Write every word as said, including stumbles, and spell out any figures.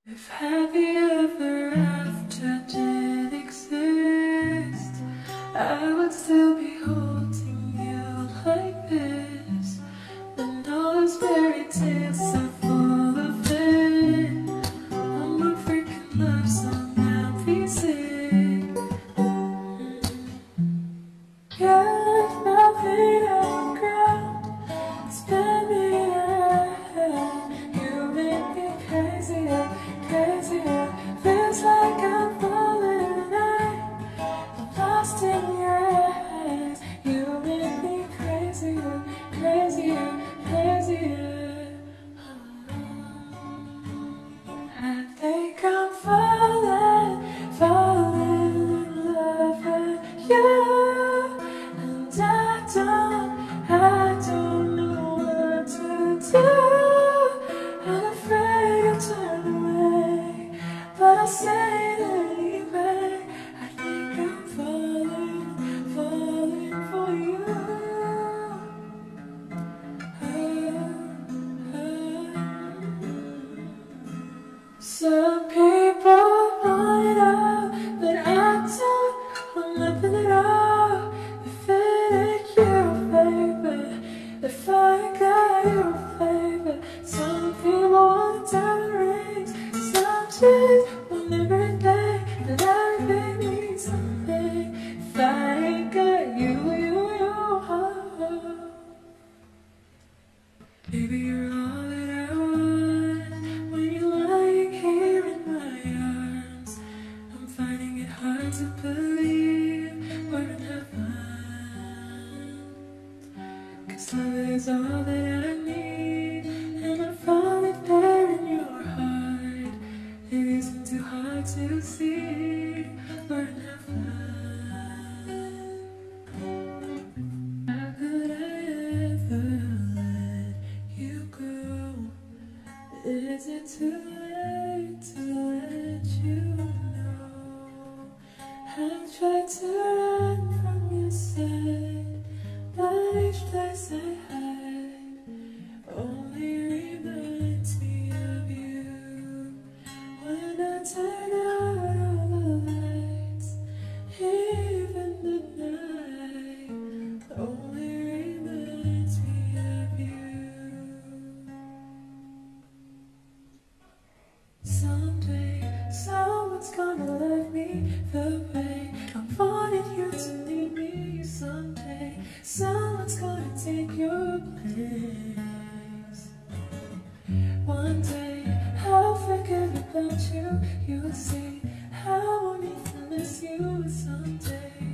If happy ever after did exist, I would still be holding you like this. And all those fairy tales are full of it. All my freaking love song now be sick. Yeah, like nothing on the ground. Spin me around. You make me crazier, crazier. Feels like I'm falling. I'm lost in your eyes. You make me crazier, crazier, crazier. I think I'm falling, falling in love with you. And I don't, I don't know what to do. I'm afraid you'll turn away, but I'll say it anyway. I think I'm falling, falling for you. Oh, oh. Some people want it all, but I don't want nothing at all. If it ain't you, baby, if I got you, baby. Some people want diamond rings, some chicks want everything, but everything means something. If I ain't got you, you, you, oh. Baby, you're all that I want. When you're lying here in my arms, I'm finding it hard to believe we're in heaven. 'Cause love is all that I need, and I found it there in your heart. It isn't too hard to see we're in heaven. How could I ever let you go? Is it too late to let you know? I've tried to run from your side, but each place I hide only reminds me of you. When I turn out all the lights, even the night only reminds me of you. Someday, someone's gonna love me the way I wanted you to need me. Someday, someone's gonna take your place. One day, I'll forget about you. You'll see how I won't even miss you. Someday